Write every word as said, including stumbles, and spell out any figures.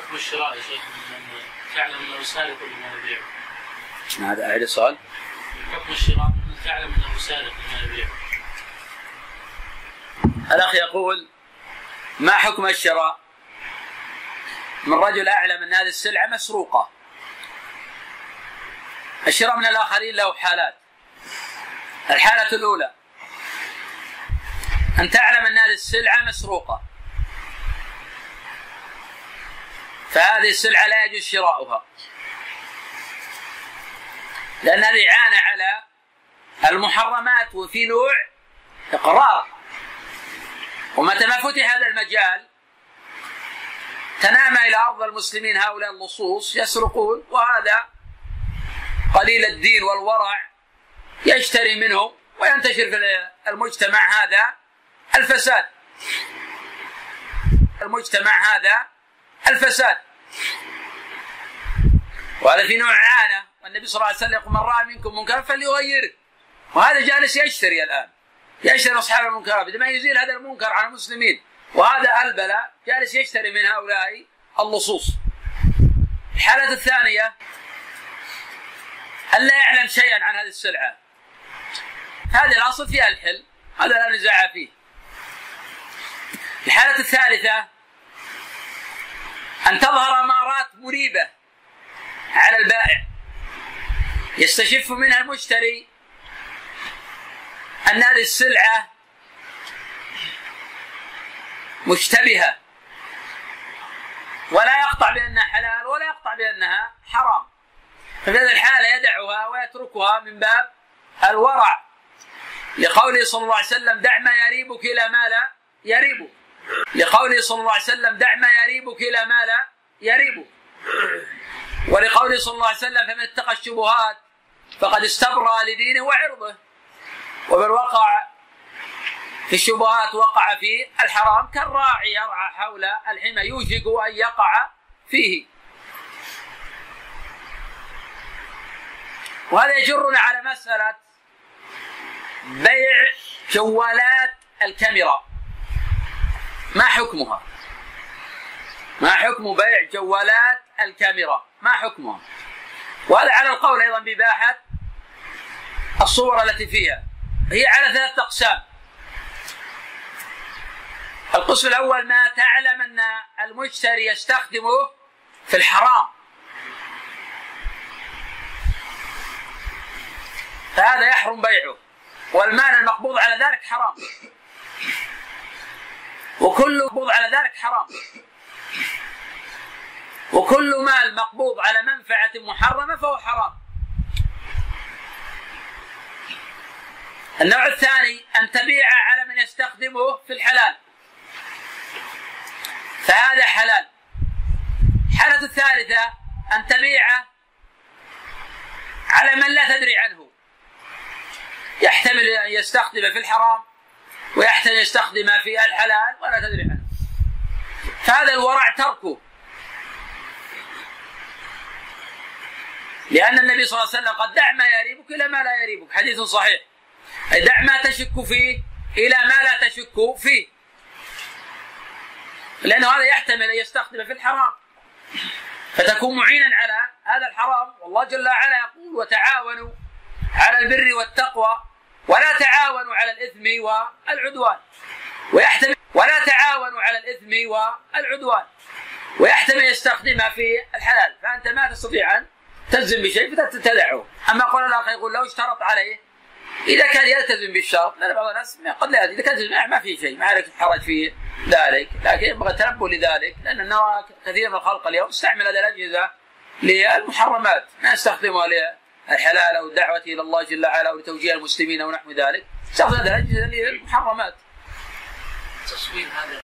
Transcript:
حكم الشراء يا شيخ من تعلم انه سارق لما يبيعه؟ هذا أعيد السؤال. حكم الشراء من تعلم انه سارق لما يبيعه. الأخ يقول: ما حكم الشراء من رجل أعلم أن هذه السلعة مسروقة؟ الشراء من الآخرين له حالات. الحالة الأولى أن تعلم أن هذه السلعة مسروقة، فهذه السلعة لا يجوز شراؤها، لأن هذه إعانة على المحرمات، وفي نوع إقرار. ومتى ما فتح هذا المجال تنامى إلى أرض المسلمين هؤلاء اللصوص يسرقون، وهذا قليل الدين والورع يشتري منهم وينتشر في المجتمع هذا الفساد. المجتمع هذا الفساد، وهذا في نوع إعانة. والنبي صلى الله عليه وسلم يقول: من رأى منكم منكرا فليغيره. وهذا جالس يشتري الآن، يشتري أصحاب المنكرات بدون ما يزيل هذا المنكر عن المسلمين، وهذا البلاء جالس يشتري من هؤلاء اللصوص. الحالة الثانية أن لا يعلم شيئا عن هذه السلعة، هذا الأصل فيها الحل، هذا لا نزاع فيه. الحالة الثالثة أن تظهر أمارات مريبة على البائع يستشف منها المشتري أن هذه السلعة مشتبهة، ولا يقطع بأنها حلال ولا يقطع بأنها حرام، ففي هذه الحالة يدعها ويتركها من باب الورع، لقوله صلى الله عليه وسلم: دع ما يريبك إلى ما لا يريبك. لقوله صلى الله عليه وسلم: دع ما يريبك إلى ما لا يريبك. ولقوله صلى الله عليه وسلم: فمن اتقى الشبهات فقد استبرأ لدينه وعرضه. ومن وقع في الشبهات وقع في الحرام، كالراعي يرعى حول الحمى يوشك أن يقع فيه. وهذا يجرنا على مسألة بيع جوالات الكاميرا، ما حكمها؟ ما حكم بيع جوالات الكاميرا؟ ما حكمها؟ وهذا على القول أيضا بإباحة الصور التي فيها. هي على ثلاثة أقسام. القسم الأول ما تعلم أن المشتري يستخدمه في الحرام، فهذا يحرم بيعه، والمال المقبوض على ذلك حرام، وكل مقبوض على ذلك حرام، وكل مال مقبوض على منفعة محرمة فهو حرام. النوع الثاني أن تبيع على من يستخدمه في الحلال، فهذا حلال. الحالة الثالثة أن تبيع على من لا تدري عنه، يحتمل أن يستخدم في الحرام ويحتمل أن يستخدم في الحلال ولا تدري عنه، فهذا الورع تركه، لأن النبي صلى الله عليه وسلم قد دع ما يريبك إلى ما لا يريبك، حديث صحيح، أي دع ما تشك فيه إلى ما لا تشك فيه، لأنه هذا يحتمل أن يستخدم في الحرام فتكون معينا على هذا الحرام. والله جل وعلا يقول: وتعاونوا على البر والتقوى ولا تعاونوا على الإثم والعدوان. ويحتمل ولا تعاونوا على الإثم والعدوان، ويحتمل يستخدمها في الحلال، فأنت ما تستطيع أن تلزم بشيء فتتدعه. أما قول الآخر يقول: لو اشترط عليه، إذا كان يلتزم بالشرط، لأن بعض الناس قد لا، إذا كان ما في شيء ما عليك حرج في ذلك، لكن يبغى تنبه لذلك، لأن النوع كثير من الخلق اليوم استعمل هذه الأجهزة للمحرمات، ما يستخدمها للحلال أو الدعوة إلى الله جل وعلا أو لتوجيه المسلمين أو نحو ذلك، استخدم هذه الأجهزة للمحرمات.